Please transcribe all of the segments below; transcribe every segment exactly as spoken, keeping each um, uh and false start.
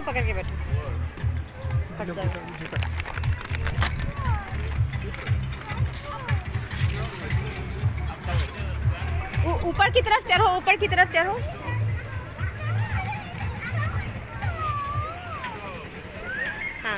को पकड़ के बैठो। ऊपर की तरफ चढ़ो, ऊपर की तरफ चढ़ो। हाँ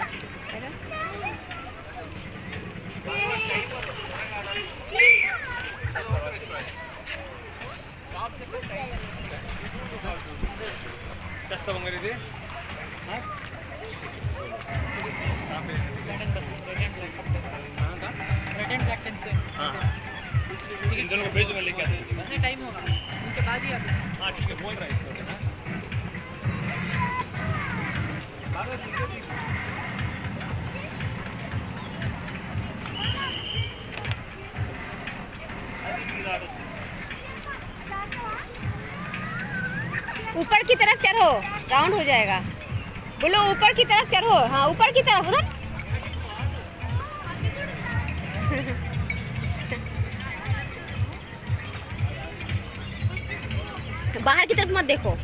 भेज दूंगा, लेके आते टाइम होगा उसके बाद ही। हाँ ठीक है, बोल रहा है। ऊपर की तरफ चढ़ो, राउंड हो जाएगा। बोलो ऊपर की तरफ चढ़ो। हाँ ऊपर की तरफ, उधर। बाहर की तरफ मत देखो।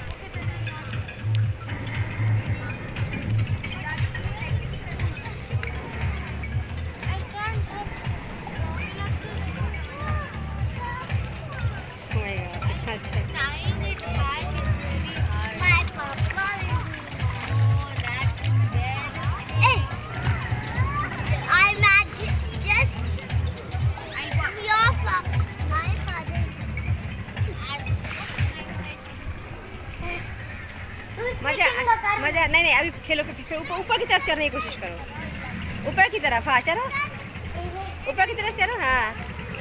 मजा मजा नहीं नहीं, अभी खेलो के ऊपर ऊपर की तरफ चढ़ने की कोशिश करो। ऊपर की तरफ, हाँ चलो, ऊपर की तरफ चलो। हाँ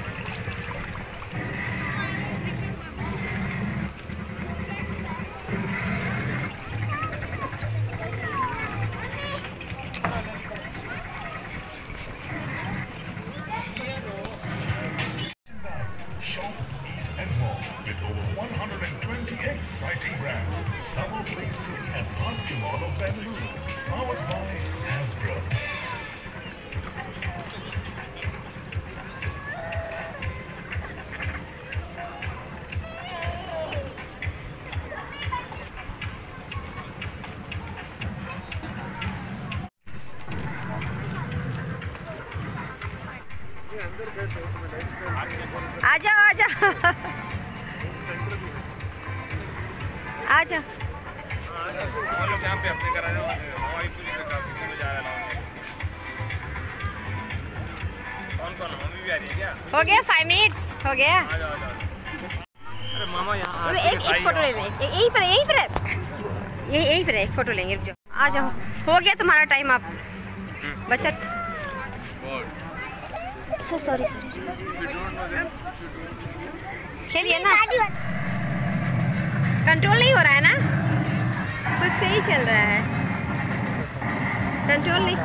Shop, eat and more with over one hundred twenty exciting brands. Summer Play City and R K Mall of Bengaluru. Powered by Hasbro. आ जाओ आ जाओ आ जाओ। हो गया फाइव मिनट्स हो गया। अरे मामा यहाँ एक एक फोटो ले लें, यहीं पर यहीं पर यही यहीं पर एक फोटो लेंगे। रुक जाओ, आ जाओ। हो गया तुम्हारा टाइम अब बच्चा। So sorry sorry sorry. खेलिए ना, कंट्रोल नहीं हो रहा है ना, कुछ सही चल रहा है, कंट्रोल नहीं।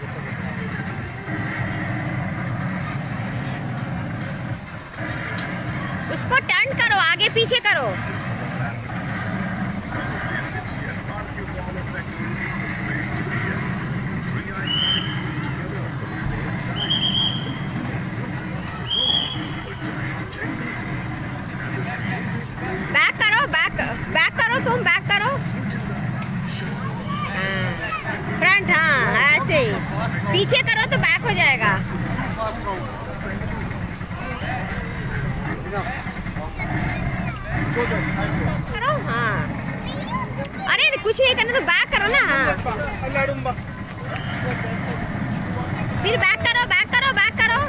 उसको टर्न करो, आगे पीछे करो। बैक करो, बैक बैक करो, तुम बैक करो। फ्रंट, हाँ ऐसे ही। पीछे करो तो बैक हो जाएगा। करो, हाँ। अरे कुछ नहीं करना तो बैक करो ना। हाँ फिर बैक करो, बैक करो, बैक करो।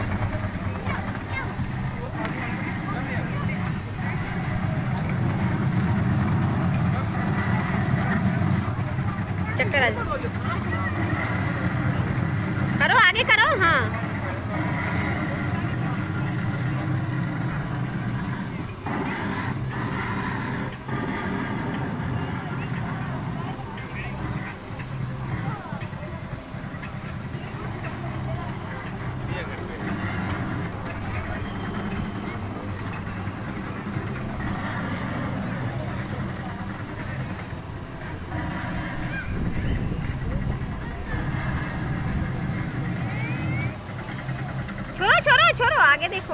चक्कर आ जाए। करो, आगे करो। हाँ छोड़ो छोड़ो छोड़ो, आगे देखो।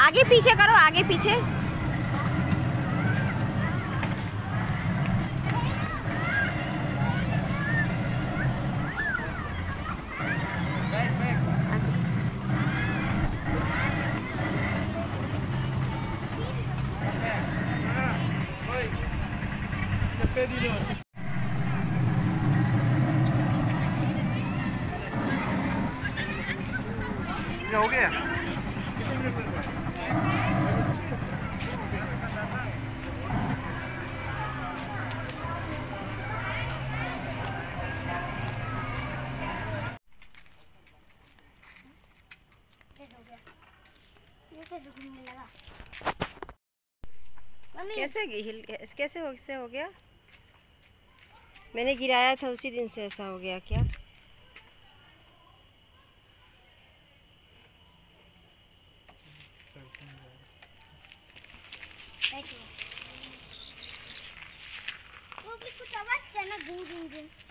आगे पीछे करो, आगे पीछे। हो गया। कैसे हिल कैसे हो कैसे हो गया? मैंने गिराया था उसी दिन से ऐसा हो गया क्या? वो भी कुछ आवाज था ना, गूंज गूंज।